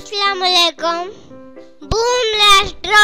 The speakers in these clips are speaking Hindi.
अस्सलामुअलैकुम। Boom let's draw.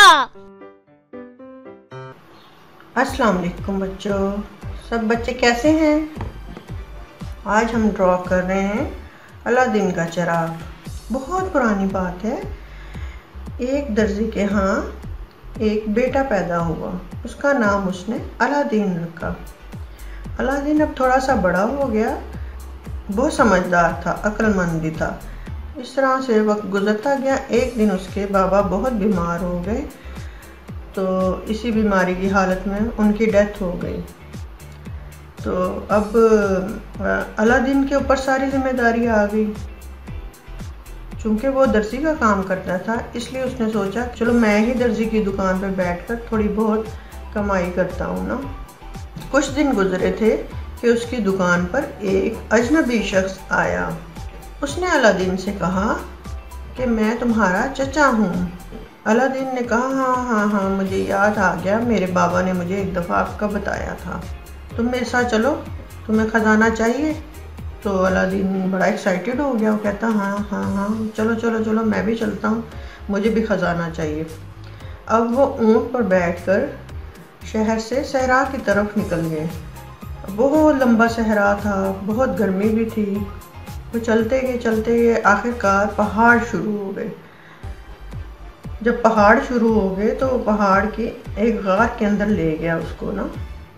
अस्सलाम वालेकुम बच्चों, सब बच्चे कैसे हैं? आज हम ड्रॉ कर रहे हैं अलादीन का चिराग। बहुत पुरानी बात है। एक दर्जी के यहाँ एक बेटा पैदा हुआ, उसका नाम उसने अलादीन रखा। अलादीन अब थोड़ा सा बड़ा हो गया, बहुत समझदार था, अक्लमंद भी था। इस तरह से वक्त गुजरता गया। एक दिन उसके बाबा बहुत बीमार हो गए, तो इसी बीमारी की हालत में उनकी डेथ हो गई। तो अब अलादीन के ऊपर सारी जिम्मेदारी आ गई। चूँकि वो दर्जी का काम करता था, इसलिए उसने सोचा चलो मैं ही दर्जी की दुकान पर बैठकर थोड़ी बहुत कमाई करता हूँ ना। कुछ दिन गुजरे थे कि उसकी दुकान पर एक अजनबी शख्स आया। उसने अलादीन से कहा कि मैं तुम्हारा चचा हूँ। अलादीन ने कहा हाँ, मुझे याद आ गया, मेरे बाबा ने मुझे एक दफ़ा आपका बताया था, तुम मेरे साथ चलो, तुम्हें ख़जाना चाहिए। तो अलादीन बड़ा एक्साइटेड हो गया। वो कहता हाँ, चलो मैं भी चलता हूँ, मुझे भी ख़जाना चाहिए। अब वो ऊँट पर बैठकर शहर से सहरा की तरफ निकल गए। बहुत लंबा सहरा था, बहुत गर्मी भी थी। वो चलते गए, आखिरकार पहाड़ शुरू हो गए। जब पहाड़ शुरू हो गए तो पहाड़ की एक गार के अंदर ले गया उसको ना।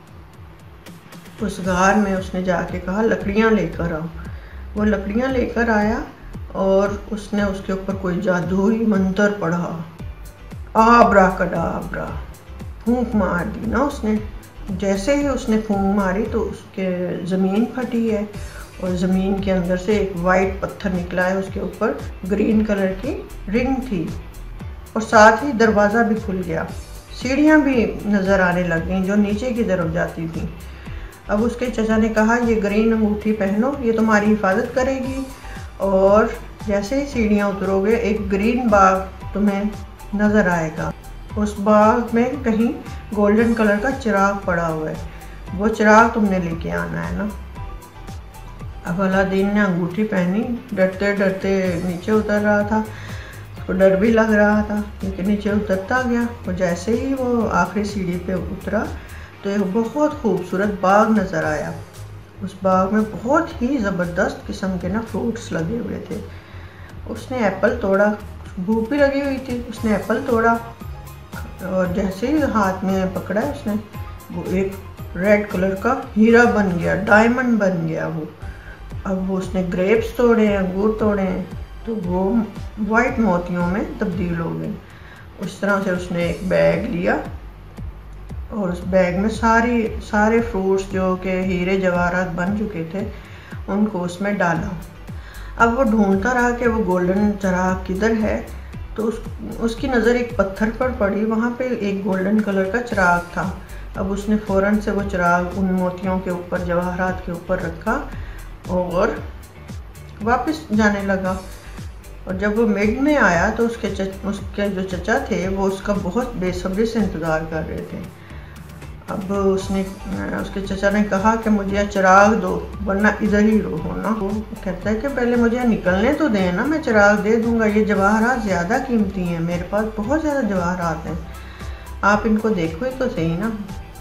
उस गार में उसने जाके कहा लकड़ियाँ लेकर आओ। वो लकड़ियाँ लेकर आया और उसने उसके ऊपर कोई जादुई मंत्र पढ़ा, आब्रा कडाब्रा, फूंक मार दी ना उसने। जैसे ही उसने फूंक मारी तो उसके ज़मीन फटी है और ज़मीन के अंदर से एक वाइट पत्थर निकला है। उसके ऊपर ग्रीन कलर की रिंग थी और साथ ही दरवाज़ा भी खुल गया। सीढ़ियाँ भी नज़र आने लग गईं जो नीचे की तरफ जाती थी। अब उसके चचा ने कहा ये ग्रीन अंगूठी पहनो, ये तुम्हारी हिफाजत करेगी, और जैसे ही सीढ़ियाँ उतरोगे एक ग्रीन बाग तुम्हें नज़र आएगा। उस बाग में कहीं गोल्डन कलर का चिराग पड़ा हुआ है, वो चिराग तुमने लेके आना है ना। अब अलादीन ने अंगूठी पहनी, डरते डरते नीचे उतर रहा था। उसको डर भी लग रहा था, लेकिन नीचे उतरता गया। और जैसे ही वो आखिरी सीढ़ी पे उतरा तो एक बहुत खूबसूरत बाग नज़र आया। उस बाग में बहुत ही ज़बरदस्त किस्म के ना फ्रूट्स लगे हुए थे। उसने एप्पल तोड़ा, भूख भी लगी हुई थी। उसने एप्पल तोड़ा और जैसे ही हाथ में पकड़ा उसने, वो एक रेड कलर का हीरा बन गया, डायमंड बन गया वो। अब वो उसने ग्रेप्स तोड़े, अंगूर तोड़े, तो वो वाइट मोतियों में तब्दील हो गए। उस तरह से उसने एक बैग लिया और उस बैग में सारे फ्रूट्स जो कि हीरे जवाहरात बन चुके थे उनको उसमें डाला। अब वो ढूंढता रहा कि वो गोल्डन चिराग किधर है। तो उसकी नज़र एक पत्थर पर पड़ी, वहाँ पे एक गोल्डन कलर का चिराग था। अब उसने फ़ौरन से वो चिराग उन मोतियों के ऊपर, जवाहरात के ऊपर रखा और वापस जाने लगा। और जब वो मिड में आया तो उसके जो चचा थे वो उसका बहुत बेसब्री से इंतज़ार कर रहे थे। अब उसके चचा ने कहा कि मुझे चिराग दो, वरना इधर ही रहो ना। वो कहता है कि पहले मुझे निकलने तो दें ना, मैं चिराग दे दूंगा। ये जवाहरात ज़्यादा कीमती हैं, मेरे पास बहुत ज़्यादा जवाहरात हैं, आप इनको देखो ही तो सही ना।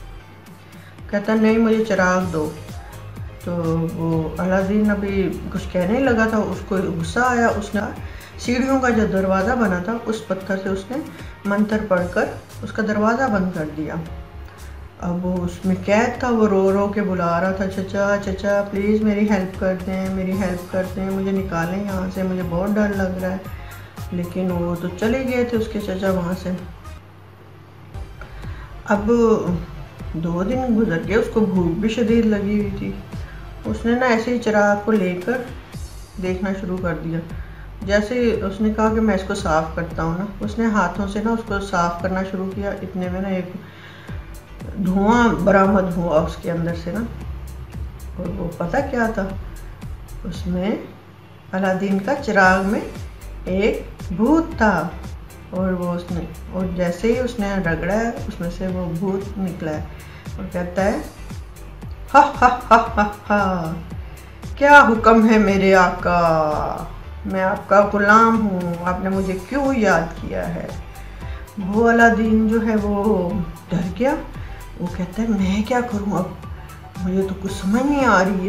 कहता नहीं, मुझे चिराग दो। तो वो अलादीन अभी कुछ कहने लगा था, उसको गुस्सा आया। उसने सीढ़ियों का जो दरवाज़ा बना था उस पत्थर से उसने मंत्र पढ़कर उसका दरवाज़ा बंद कर दिया। अब वो उसमें कैद था, वो रो रो के बुला रहा था, चचा प्लीज़ मेरी हेल्प कर दें, मुझे निकालें यहाँ से, मुझे बहुत डर लग रहा है। लेकिन वो तो चले गए थे उसके चचा वहाँ से। अब 2 दिन गुजर गए, उसको भूख भी शदीद लगी हुई थी। उसने ना ऐसे ही चिराग को लेकर देखना शुरू कर दिया। जैसे उसने कहा कि मैं इसको साफ़ करता हूँ ना, उसने हाथों से ना उसको साफ़ करना शुरू किया। इतने में ना एक धुआं बरामद हुआ उसके अंदर से ना। और वो पता क्या था, उसमें अलादीन का चिराग में एक भूत था। और जैसे ही उसने रगड़ा है उसमें से वो भूत निकला है और कहता है हा, क्या हुक्म है मेरे आका। मैं आपका गुलाम हूँ, आपने मुझे क्यों याद किया है। वो अलादीन जो है वो डर गया। वो कहता है मैं क्या करूँ अब, मुझे तो कुछ समझ नहीं आ रही,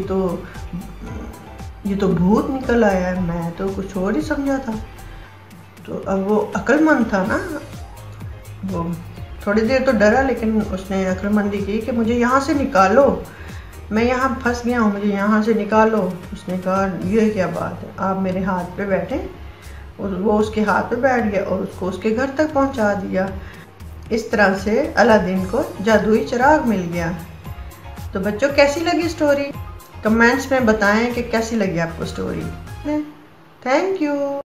ये तो भूत निकल आया है, मैं तो कुछ और ही समझा था। तो अब वो अक्लमंद था ना, वो थोड़ी देर तो डरा, लेकिन उसने अक्लमंदी की कि मुझे यहाँ से निकालो, मैं यहाँ फंस गया हूँ, मुझे यहाँ से निकालो। उसने कहा ये क्या बात है, आप मेरे हाथ पे बैठे। और वो उसके हाथ पे बैठ गया और उसको उसके घर तक पहुँचा दिया। इस तरह से अलादीन को जादुई चिराग मिल गया। तो बच्चों कैसी लगी स्टोरी, कमेंट्स में बताएं कि कैसी लगी आपको स्टोरी। Thank you.